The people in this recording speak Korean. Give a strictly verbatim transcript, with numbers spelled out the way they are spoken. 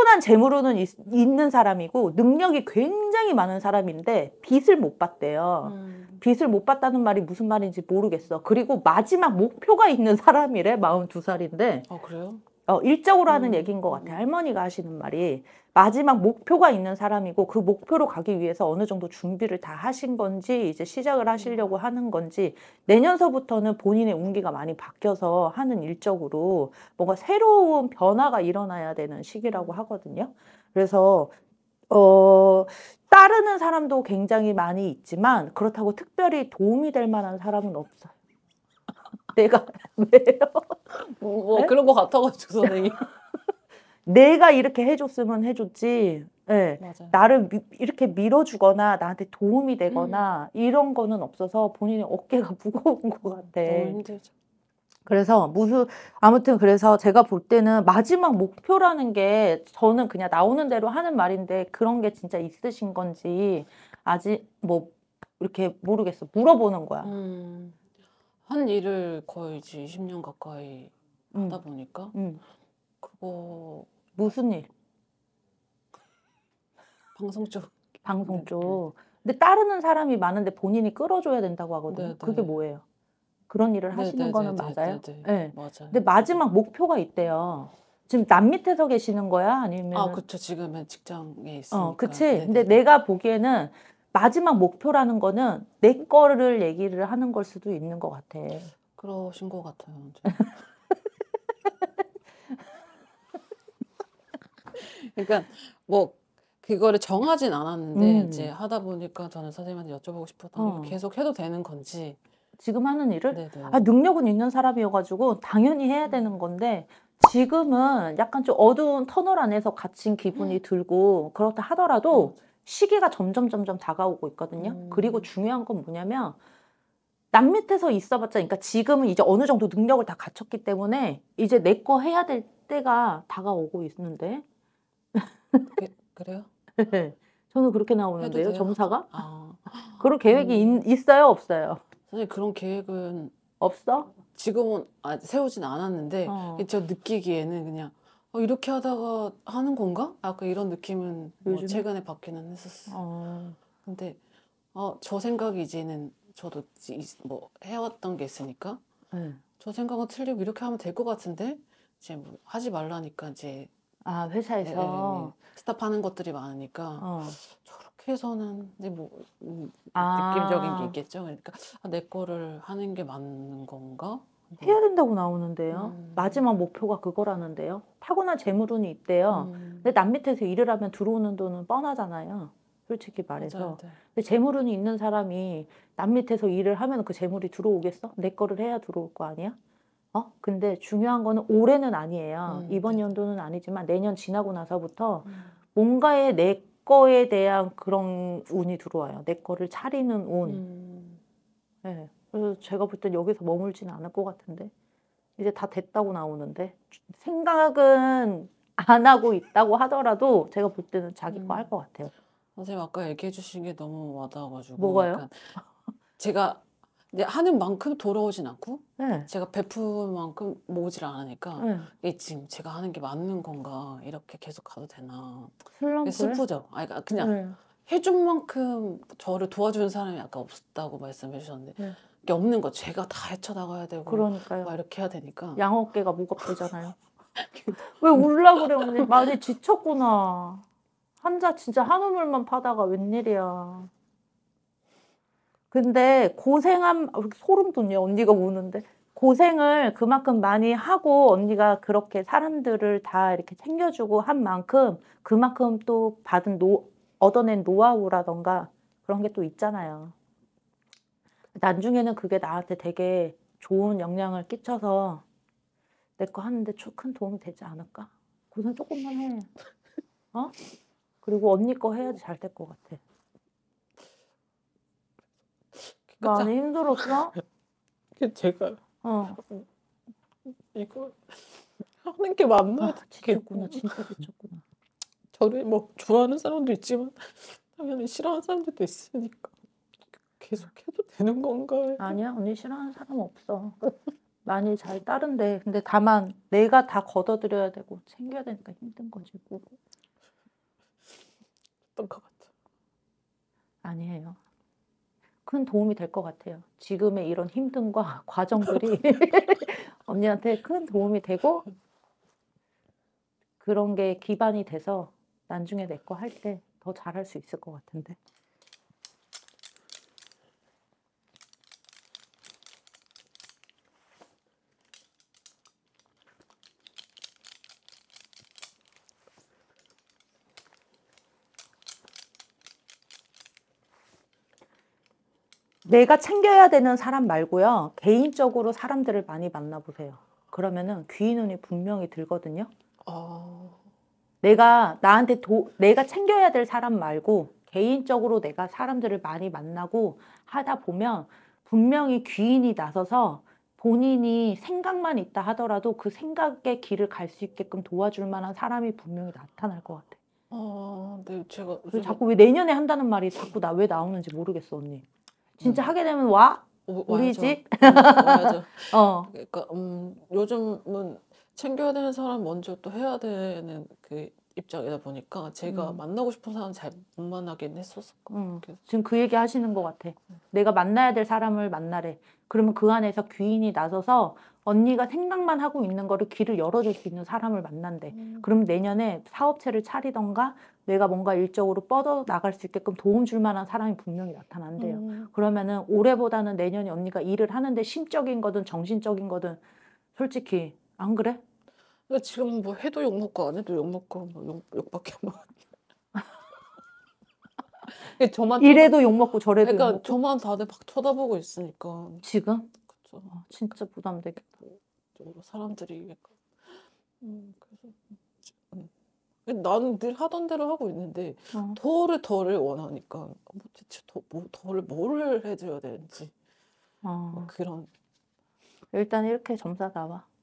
타고난 재물운은 있, 있는 사람이고 능력이 굉장히 많은 사람인데 빚을 못 받대요. 음. 빚을 못 받다는 말이 무슨 말인지 모르겠어. 그리고 마지막 목표가 있는 사람이래. 마흔두 살인데. 어, 그래요? 어, 일적으로 하는 음, 얘기인 것 같아. 음. 할머니가 하시는 말이 마지막 목표가 있는 사람이고 그 목표로 가기 위해서 어느 정도 준비를 다 하신 건지 이제 시작을 하시려고 음. 하는 건지 내년서부터는 본인의 운기가 많이 바뀌어서 하는 일적으로 뭔가 새로운 변화가 일어나야 되는 시기라고 하거든요. 그래서 어, 따르는 사람도 굉장히 많이 있지만 그렇다고 특별히 도움이 될 만한 사람은 없어요. 내가 왜요? 뭐, 뭐 그런 거 같아가지고 선생님. 내가 이렇게 해줬으면 해줬지. 네. 맞아요. 나를 미, 이렇게 밀어주거나 나한테 도움이 되거나 음. 이런 거는 없어서 본인의 어깨가 무거운 것 같아. 너무 힘들죠. 그래서 무슨 아무튼 그래서 제가 볼 때는 마지막 목표라는 게 저는 그냥 나오는 대로 하는 말인데 그런 게 진짜 있으신 건지 아직 뭐 이렇게 모르겠어. 물어보는 거야. 음, 한 일을 거의 이제 이십 년 가까이 음. 하다 보니까 음. 그거 무슨 일? 방송 쪽. 방송 쪽. 네. 근데 따르는 사람이 많은데 본인이 끌어줘야 된다고 하거든요. 네네. 그게 뭐예요? 그런 일을 네네네네. 하시는 거는 맞아요? 네. 맞아요. 근데 마지막 목표가 있대요. 지금 남 밑에서 계시는 거야? 아니면? 아, 그쵸. 지금은 직장에 있으니까. 어, 그치. 네네네. 근데 내가 보기에는 마지막 목표라는 거는 내 거를 얘기를 하는 걸 수도 있는 것 같아. 그러신 것 같아요. 그러니까 뭐 그거를 정하진 않았는데 음. 이제 하다 보니까 저는 선생님한테 여쭤보고 싶었던 어. 게 계속 해도 되는 건지. 지금 하는 일을? 네네. 아, 능력은 있는 사람이어가지고 당연히 해야 되는 건데 지금은 약간 좀 어두운 터널 안에서 갇힌 기분이 들고 그렇다 하더라도 시기가 점점 점점 다가오고 있거든요. 음. 그리고 중요한 건 뭐냐면 남 밑에서 있어봤자 그러니까 지금은 이제 어느 정도 능력을 다 갖췄기 때문에 이제 내 거 해야 될 때가 다가오고 있는데 그, 그래요? 저는 그렇게 나오는데요. 해도 돼요? 점사가? 아. 그럴 계획이 음. 있, 있어요? 없어요? 사실 그런 계획은 없어? 지금은 아, 세우진 않았는데 어. 저 느끼기에는 그냥 어, 이렇게 하다가 하는 건가? 약간 이런 느낌은 뭐 요즘에? 최근에 받기는 했었어요. 어. 근데 어, 저 생각이 이제는 저도 이- 뭐 해왔던 게 있으니까 네. 저 생각은 틀리고 이렇게 하면 될 것 같은데 이제 뭐 하지 말라니까 이제 아, 회사에서? 예, 예, 예. 스탑하는 것들이 많으니까 어. 저렇게 해서는 이제 뭐 음, 아. 느낌적인 게 있겠죠. 그러니까 아, 내 거를 하는 게 맞는 건가? 해야 된다고 나오는데요. 음. 마지막 목표가 그거라는데요. 타고난 재물운이 있대요. 음. 근데 남 밑에서 일을 하면 들어오는 돈은 뻔하잖아요. 솔직히 말해서. 맞아요, 네. 근데 재물운이 있는 사람이 남 밑에서 일을 하면 그 재물이 들어오겠어? 내 거를 해야 들어올 거 아니야? 어? 근데 중요한 거는 올해는 아니에요. 음, 이번 네네. 연도는 아니지만 내년 지나고 나서부터 음. 뭔가에 내 거에 대한 그런 운이 들어와요. 내 거를 차리는 운. 음. 네. 그래서 제가 볼 땐 여기서 머물지는 않을 것 같은데 이제 다 됐다고 나오는데 생각은 안 하고 있다고 하더라도 제가 볼 때는 자기 거 할 음. 것 같아요. 선생님 아까 얘기해 주신 게 너무 와닿아가지고 뭐가요? 약간 제가 이제 하는 만큼 돌아오진 않고 네. 제가 베푼 만큼 모으질 않으니까 네. 이게 지금 제가 하는 게 맞는 건가 이렇게 계속 가도 되나 슬럼프에? 슬프죠. 아니 그러니까 그냥 네. 해준 만큼 저를 도와주는 사람이 아까 없다고 말씀해 주셨는데 네. 이게 없는 거 제가 다 헤쳐나가야 되고 그러니까요. 막 이렇게 해야 되니까 양어깨가 무겁대잖아요. 왜 울라 그래 언니? 많이 지쳤구나. 한자 진짜 한우물만 파다가 웬일이야. 근데 고생한 소름 돋냐 언니가 우는데 고생을 그만큼 많이 하고 언니가 그렇게 사람들을 다 이렇게 챙겨주고 한 만큼 그만큼 또 받은 노 얻어낸 노하우라던가 그런 게 또 있잖아요. 나중에는 그게 나한테 되게 좋은 영향을 끼쳐서 내 거 하는데 큰 도움이 되지 않을까? 고생 조금만 해. 어? 그리고 언니 거 해야지 잘 될 것 같아. 많이 힘들었어? 제가 어. 이거 하는 게 맞나? 아, 지쳤구나. 진짜 지쳤구나. 저를 뭐 좋아하는 사람도 있지만 당연히 싫어하는 사람들도 있으니까 계속 해도 되는 건가? 아니야, 언니 싫어하는 사람 없어. 많이 잘 따른대. 근데 다만 내가 다 걷어들여야 되고 챙겨야 되니까 힘든 거지. 뭐. 했던 것 같아요. 아니에요. 큰 도움이 될 것 같아요. 지금의 이런 힘듦과 과정들이 언니한테 큰 도움이 되고 그런 게 기반이 돼서 나중에 내 거 할 때 더 잘할 수 있을 것 같은데. 내가 챙겨야 되는 사람 말고요. 개인적으로 사람들을 많이 만나보세요. 그러면은 귀 눈이 분명히 들거든요. 아, 내가 나한테 도, 내가 챙겨야 될 사람 말고 개인적으로 내가 사람들을 많이 만나고 하다 보면 분명히 귀인이 나서서 본인이 생각만 있다 하더라도 그 생각의 길을 갈 수 있게끔 도와줄 만한 사람이 분명히 나타날 것 같아. 아, 네, 제가 왜 요즘에 자꾸 왜 내년에 한다는 말이 자꾸 나 왜 나오는지 모르겠어, 언니. 진짜 음, 하게 되면 와? 오- 우리 와야죠. 집? 음, 와야죠. 어. 그러니까 음, 요즘은 챙겨야 되는 사람 먼저 또 해야 되는 그 입장이다 보니까 제가 음. 만나고 싶은 사람 잘 못 만나긴 했었었거든요. 음, 그래서 지금 그 얘기 하시는 것 같아. 내가 만나야 될 사람을 만나래. 그러면 그 안에서 귀인이 나서서 언니가 생각만 하고 있는 거를 길을 열어줄 수 있는 사람을 만난대. 음, 그럼 내년에 사업체를 차리던가 내가 뭔가 일적으로 뻗어 나갈 수 있게끔 도움 줄 만한 사람이 분명히 나타난대요. 음, 그러면은 올해보다는 내년에 언니가 일을 하는데 심적인 거든 정신적인 거든 솔직히 안 그래? 근데 지금 뭐 해도 욕 먹고 안 해도 욕 먹고 뭐 욕, 욕밖에 못. 그러니까 저만 쳐다, 이래도 욕먹고 저래도 그러니까 욕먹고? 저만 다들 막 쳐다보고 있으니까 지금? 그쵸. 어, 진짜 부담되겠다. 또 사람들이 약간 음, 그래서 음. 나는 늘 하던 대로 하고 있는데 어. 더를 더를 원하니까 뭐 대체 더, 뭐, 더를 뭐를 해줘야 되는지 뭐 어. 그런 일단 이렇게 점사 나와.